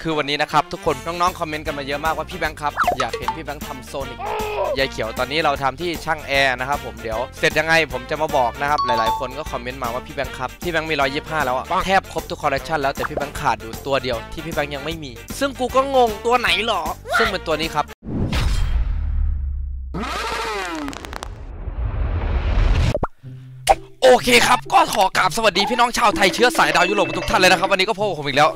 คือวันนี้นะครับทุกคนน้องๆคอมเมนต์กันมาเยอะมากว่าพี่แบงค์ครับอยากเห็นพี่แบงค์ทำโซนิกยายเขียวตอนนี้เราทำที่ช่างแอร์นะครับผมเดี๋ยวเสร็จยังไงผมจะมาบอกนะครับหลายๆคนก็คอมเมนต์มาว่าพี่แบงค์ครับพี่แบงค์มี125แล้วอะแทบครบทุกคอลเลคชันแล้วแต่พี่แบงค์ขาดอยู่ตัวเดียวที่พี่แบงค์ยังไม่มีซึ่งกูก็งงตัวไหนหรอซึ่งเป็นตัวนี้ครับโอเคครับก็ขอกราบสวัสดีพี่น้องชาวไทยเชื้อสายดาวยุโรปทุกท่านเลยนะครับวันนี้ก็พบกับผมอีกแล้ว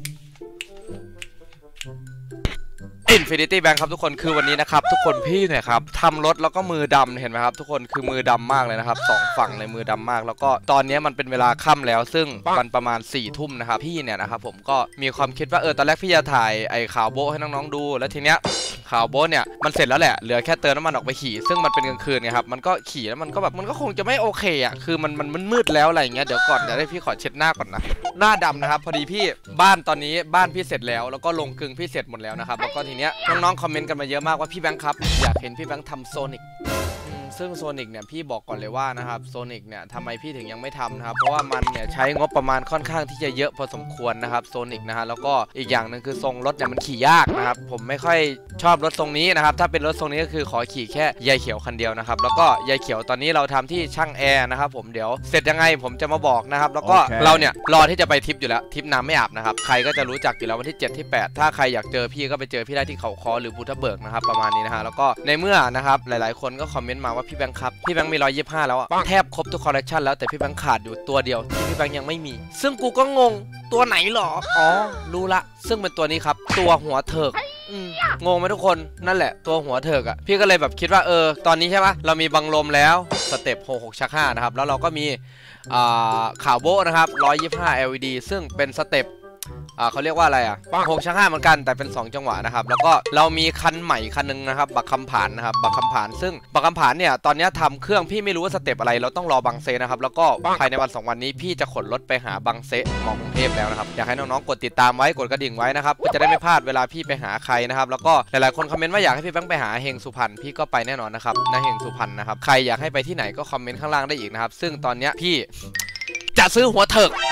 Infinity Bank ครับทุกคนคือวันนี้นะครับทุกคนพี่เนี่ยครับทำรถแล้วก็มือดำเห็นไหมครับทุกคนคือมือดำมากเลยนะครับ2ฝั่งในมือดำมากแล้วก็ตอนนี้มันเป็นเวลาค่ำแล้วซึ่งมันประมาณ4 ทุ่มนะครับพี่เนี่ยนะครับผมก็มีความคิดว่าตอนแรกพี่จะถ่ายไอ้ข่าวโบ๊ให้น้องๆดูแล้วทีเนี้ยข่าวโบ๊เนี่ยมันเสร็จแล้วแหละเหลือแค่เติมน้ำมันออกไปขี่ซึ่งมันเป็นกลางคืนไงครับมันก็ขี่แล้วมันก็แบบมันก็คงจะไม่โอเคอ่ะคือมันมืดแล้วอะไรอย่างเงี้ยเดี๋ยวก่อนจะได้พี่ขอเช็ดหน้าก่อนนะหน้าดำนะครับพอดีพี่บ้านตอนนี้บ้านพี่เสร็จแล้วก็ลงกึ่งพี่เสร็จหมดแล้วนะครับแล้วก็ทีเนี้ยน้องๆคอมเมนต์กันมาเยอะมากว่าพี่แบงค์ครับอยากเห็นพี่แบงค์ทำโซนิกซึ่งโซนิกเนี่ยพี่บอกก่อนเลยว่านะครับโซนิกเนี่ยทำไมพี่ถึงยังไม่ทำนะครับเพราะว่ามันเนี่ยใช้งบประมาณค่อนข้างที่จะเยอะพอสมควรนะครับโซนิกนะฮะแล้วก็อีกอย่างหนึ่งคือทรงรถเนี่ยมันขี่ยากนะครับผมไม่ค่อยชอบรถทรงนี้นะครับถ้าเป็นรถทรงนี้ก็คือขอขี่แค่ยายเขียวคันเดียวนะครับแล้วก็ยายเขียวตอนนี้เราทำที่ช่างแอร์นะครับผมเดี๋ยวเสร็จยังไงผมจะมาบอกนะครับแล้วก็เราเนี่ยรอที่จะไปทริปอยู่แล้วทริปน้ำไม่อาบนะครับใครก็จะรู้จักอยู่แล้ววันที่7ที่8ถ้าใครอยากเจอพี่ก็ไปเจอพี่ได้ที่เขาคอหรือภูทับเบิกนะครับประมาณนี้นะฮะแล้วก็ในเมื่อนะครับหลายๆคนก็คอมเมนต์มาว่าพี่แบงค์ครับพี่แบงค์มี125แล้วอะแทบครบทุกคอลเลคชันแล้วแต่พี่แบงค์ขาดอยู่ตัวเดียวที่พี่แบงค์ยังไม่มีซึ่งกูก็งงตัวไหนหรออ๋อรู้ละซึ่งเป็นตัวนี้ครับตัวหัวเถิกงงไหมทุกคนนั่นแหละตัวหัวเถิกอ่ะพี่ก็เลยแบบคิดว่าตอนนี้ใช่ปะเรามีบังลมแล้วสเต็ป66ชัก5นะครับแล้วเราก็มีข่าวโบนะครับ125 LED ซึ่งเป็นสเต็ปเขาเรียกว่าอะไรอ่ะ6ชัก5เหมือนกันแต่เป็น2จังหวะนะครับแล้วก็เรามีคันใหม่คันนึงนะครับบักคำผานนะครับบักคำผานซึ่งบักคำผานเนี่ยตอนนี้ทำเครื่องพี่ไม่รู้ว่าสเต็ปอะไรเราต้องรอบังเซนะครับแล้วก็ภายในวัน2วันนี้พี่จะขนรถไปหาบังเซมองกรุงเทพแล้วนะครับอยากให้น้องๆกดติดตามไว้กดกระดิ่งไว้นะครับเพื่อจะได้ไม่พลาดเวลาพี่ไปหาใครนะครับแล้วก็หลายๆคนคอมเมนต์ว่าอยากให้พี่แบงค์ไปหาเฮงสุพรรณพี่ก็ไปแน่นอนนะครับนาเฮงสุพรรณนะครับใครอยากให้ไปที่ไหนก็คอมเมนต์ข้างล่างได้อีกนะครับซึ่งตอนนี้พี่จะซื้อหัวเถิก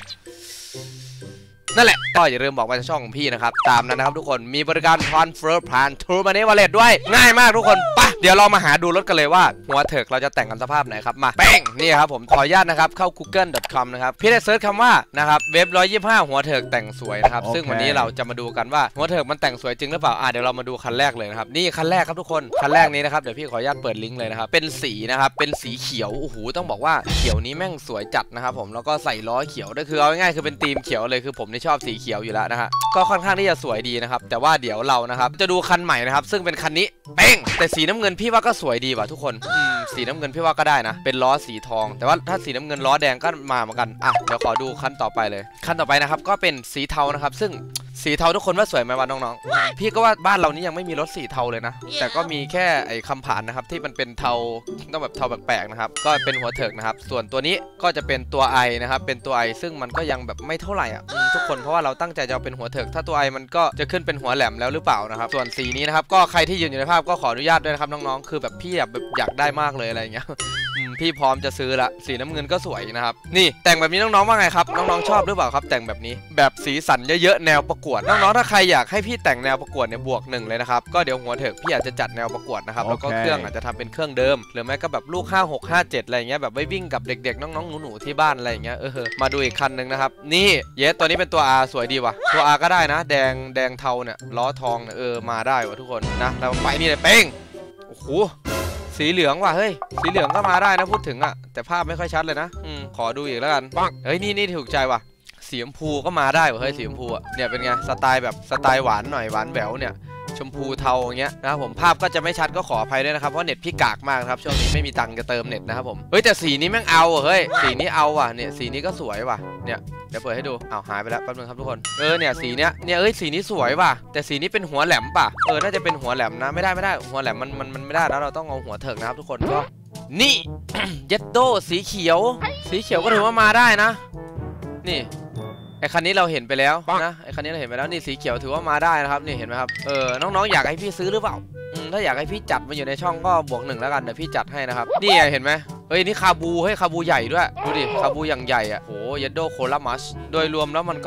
นั่นแหละก็อย่าลืมบอกว่าช่องของพี่นะครับตามนั้นนะครับทุกคนมีบริการ transfer ผ่าน True Money Wallet ด้วยง่ายมากทุกคนปะเดี๋ยวเรามาหาดูรถกันเลยว่าหัวเถิกเราจะแต่งกันสภาพไหนครับมาแป้งนี่ครับผมขออนุญาตนะครับเข้า google.com นะครับพี่ได้เซิร์ชคำว่านะครับเว็บ125หัวเถิกแต่งสวยนะครับซึ่งวันนี้เราจะมาดูกันว่าหัวเถิกมันแต่งสวยจริงหรือเปล่าเดี๋ยวเรามาดูคันแรกเลยนะครับนี่คันแรกครับทุกคนคันแรกนี้นะครับเดี๋ยวพี่ขออนุญาตเปิดลิงก์เลยนะครับเป็นสีนะครับเป็นสีเขียวโอ้โหต้องบอกว่าเขียวนี้แม่งสวยจัดนะครับผมแล้วก็ใส่ล้อเขียวด้วยคือเอาง่ายๆคือเป็นธีมเขียวเลยคือผมนี่ชอบสีเขียวอยู่แล้วนะฮะก็ค่อนข้างที่จะสวยดีนะครับแต่ว่าเดี๋ยวเรานะครับจะดูคันใหม่นะครับซึ่งเป็นคันนี้เป้งแต่สีน้ำเงินพี่ว่าก็สวยดีว่ะทุกคนสีน้ำเงินพี่ว่าก็ได้นะเป็นล้อสีทองแต่ว่าถ้าสีน้ำเงินล้อแดงก็มาเหมือนกันเดี๋ยวขอดูคันต่อไปเลยคันต่อไปนะครับก็เป็นสีเทานะครับซึ่งสีเทาทุกคนว่าสวยไหมวะน้องๆพี่ก็ว่าบ้านเรานี่ยังไม่มีรถสีเทาเลยนะแต่ก็มีแค่ไอ้คำผ่านนะครับที่มันเป็นเทาต้องแบบเทาแปลกๆนะครับก็เป็นหัวเถิกนะครับส่วนตัวนี้ก็จะเป็นตัวไอนะครับเป็นตัวไอซึ่งมันก็ยังแบบไม่เท่าไหร่ทุกคนเพราะว่าเราตั้งใจจะเอาเป็นหัวเถิกถ้าตัวไอมันก็จะขึ้นเป็นหัวแหลมแล้วหรือเปล่านะครับส่วนสีนี้นะครับก็ใครที่ยืนอยู่ในภาพก็ขออนุญาตด้วยนะครับน้องๆคือแบบพี่แบบอยากได้มากเลยอะไรอย่างเงี้ยพี่พร้อมจะซื้อละสีน้ำเงินก็สวยนะครับนี่แต่งแบบนี้น้องๆว่าไงครับน้องๆชอบหรือเปล่าครับแต่งแบบนี้แบบสีสันเยอะๆแนวประกวดน้องๆถ้าใครอยากให้พี่แต่งแนวประกวดเนี่ยบวก1เลยนะครับก็เดี๋ยวหัวเถิกพี่อาจจะจัดแนวประกวดนะครับแล้วก็เครื่องอาจจะทำเป็นเครื่องเดิมหรือไม่ก็แบบลูก56 57อะไรเงี้ยแบบไว้วิ่งกับเด็กๆน้องๆหนูๆที่บ้านอะไรเงี้ยมาดูอีกคันนึงนะครับนี่ตัวนี้เป็นตัว R สวยดีว่ะตัว R ก็ได้นะแดงเทาเนี่ยล้อทองเนี่ยมาได้ว่ะทุกคนนะเราไปนี่เลยเป้งโอ้โหสีเหลืองว่ะเฮ้ยสีเหลืองก็มาได้นะพูดถึงแต่ภาพไม่ค่อยชัดเลยนะขอดูอีกแล้วกันเฮ้ยนี่ถูกใจว่ะสีชมพูก็มาได้ว่ะเฮ้ยสีชมพูเนี่ยเป็นไงสไตล์แบบสไตล์หวานหน่อยหวานแหววเนี่ยชมพูเทาอย่างเงี้ยนะครับผมภาพก็จะไม่ชัดก็ขออภัยด้วยนะครับเพราะเน็ตพี่กากมากครับช่วงนี้ไม่มีตังค์จะเติมเน็ตนะครับผมเฮ้ยแต่สีนี้แม่งเอาเฮ้ยสีนี้เอาว่ะเนี่ยสีนี้ก็สวยว่ะเนี่ยเดี๋ยวเปิดให้ดูหายไปแล้วแป๊บนึงครับทุกคนเนี่ยสีเนี้ยสีนี้สวยว่ะแต่สีนี้เป็นหัวแหลมป่ะน่าจะเป็นหัวแหลมนะไม่ได้หัวแหลมมันไม่ได้แล้วเราต้องเอาหัวเถิกนะครับทุกคนก็นี่ เยดโดสีเขียวก็ถือว่ามาได้นะนี่ไอคันนี้เราเห็นไปแล้วนะไอคันนี้เราเห็นไปแล้วนี่สีเขียวถือว่ามาได้นะครับนี่เห็นไหมครับน้องๆอยากให้พี่ซื้อหรือเปล่าถ้าอยากให้พี่จัดมาอยู่ในช่องก็บวก1แล้วกันเดี๋ยวพี่จัดให้นะครับนี่เห็นไหมเฮ้ยนี่คาบูคาบูใหญ่ด้วยดูดิคาบูอย่างใหญ่โหเยดโดโคลามัสโดยรวมแล้วมันก็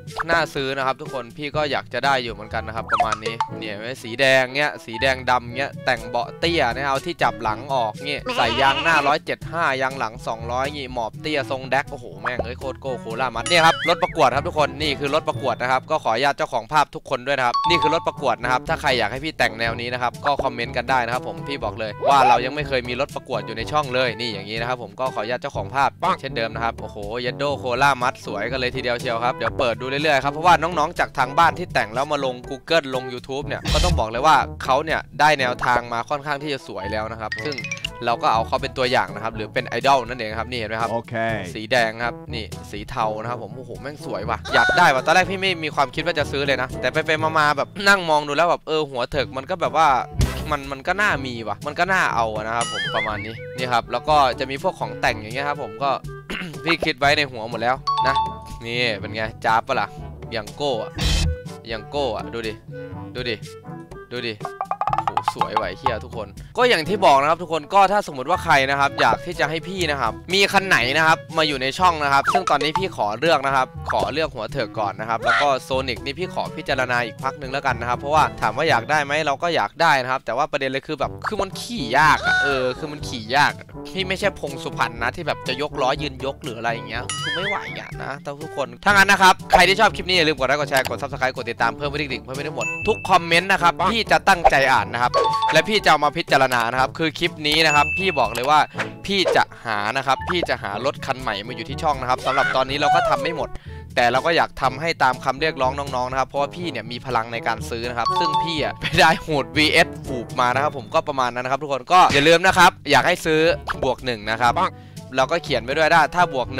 น่าซื้อนะครับทุกคนพี่ก็อยากจะได้อยู่เหมือนกันนะครับประมาณนี้เนี่ยสีแดงเนี้ยสีแดงดำเนี้ยแต่งเบาะเตี้ยเนี่ยเอาที่จับหลังออกเงี้ยใส่ยางหน้า175ยางหลัง200งี้หมอบเตี้ยทรงแดกโอ้โหแม่งโคตรโก้โคล่ามัดเนี่ยครับรถประกวดครับทุกคนนี่คือรถประกวดนะครับก็ขออนุญาตเจ้าของภาพทุกคนด้วยนะครับนี่คือรถประกวดนะครับถ้าใครอยากให้พี่แต่งแนวนี้นะครับก็คอมเมนต์กันได้นะครับผมพี่บอกเลยว่าเรายังไม่เคยมีรถประกวดอยู่ในช่องเลยนี่อย่างนี้นะครับผมก็ขออนุญาตเจ้าของภาพเช่นเดิมนะครับโอ้โหยัดโดโคล่ามัดสวยกันเลยทีเดียวเชียวครับเดี๋ยวเปิดดูเรื่อยๆครับเพราะว่าน้องๆจากทางบ้านที่แต่งแล้วมาลง Google ลง YouTube เนี่ยก็ต้องบอกเลยว่าเขาเนี่ยได้แนวทางมาค่อนข้างที่จะสวยแล้วนะครับซึ่งเราก็เอาเขาเป็นตัวอย่างนะครับหรือเป็นไอดอลนั่นเองครับนี่เห็นไหมครับ Okay. สีแดงครับนี่สีเทานะครับผมโอ้โหแม่งสวยว่ะอยากได้ว่ะตอนแรกพี่ไม่มีความคิดว่าจะซื้อเลยนะแต่ไปมาแบบนั่งมองดูแล้วแบบหัวเถิกมันก็แบบว่ามันก็น่ามีว่ะมันก็น่าเอานะครับผมประมาณนี้นี่ครับแล้วก็จะมีพวกของแต่งอย่างเงี้ยครับผมก็ พี่คิดไว้ในหัวหมดแล้วนะนี่เป็นไงจ้าบปะล่ะอย่างโก้อะอย่างโก้อะดูดิดูดิดูดิโหสวยไหวเฮียทุกคนก็อย่างที่บอกนะครับทุกคนก็ถ้าสมมติว่าใครนะครับอยากที่จะให้พี่นะครับมีคันไหนนะครับมาอยู่ในช่องนะครับซึ่งตอนนี้พี่ขอเลือกนะครับขอเลือกหัวเถิกก่อนนะครับแล้วก็โซนิกนี่พี่ขอพิจารณาอีกพักหนึ่งแล้วกันนะครับเพราะว่าถามว่าอยากได้ไหมเราก็อยากได้นะครับแต่ว่าประเด็นเลยคือแบบคือมันขี่ยากอะคือมันขี่ยากพี่ไม่ใช่พงสุพรรณนะที่แบบจะยกล้อยืนยกหรืออะไรอย่างเงี้ยคือไม่ไหวอ่ะนะแต่ทุกคนถ้างั้นนะครับใครที่ชอบคลิปนี้อย่าลืมกดไลค์กดแชร์กด Subscribe กดติดตามเพิ่มไปดิ่งๆเพิ่มไปได้หมดทุกคอมเมนต์นะครับพี่จะตั้งใจอ่านนะครับและพี่จะเอามาพิจารณานะครับคือคลิปนี้นะครับพี่บอกเลยว่าพี่จะหารถคันใหม่มาอยู่ที่ช่องนะครับสำหรับตอนนี้เราก็ทำไม่หมดแต่เราก็อยากทำให้ตามคำเรียกร้องน้องๆนะครับเพราะว่าพี่เนี่ยมีพลังในการซื้อนะครับซึ่งพี่ไปได้โหด vs ฟูบมานะครับผมก็ประมาณนั้นนะครับทุกคนก็อย่าลืมนะครับอยากให้ซื้อบวก1นะครับเราก็เขียนไว้ด้วยได้ถ้าบวก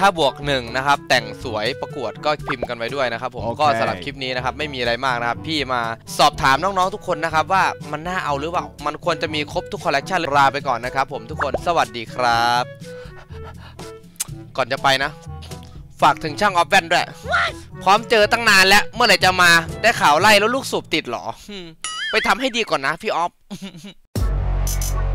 1นะครับแต่งสวยประกวดก็พิมพ์กันไว้ด้วยนะครับผม Okay. ก็สำหรับคลิปนี้นะครับไม่มีอะไรมากนะครับพี่มาสอบถามน้องๆทุกคนนะครับว่ามันน่าเอาหรือเปล่ามันควรจะมีครบทุกคอลเลกชันลาไปก่อนนะครับผมทุกคนสวัสดีครับก่อนจะไปนะฝากถึงช่างออฟแว่นด้วยพร้อมเจอตั้งนานแล้วเมื่อไหร่จะมาได้ข่าวไล่แล้วลูกสูบติดหรอไปทำให้ดีก่อนนะพี่ออฟ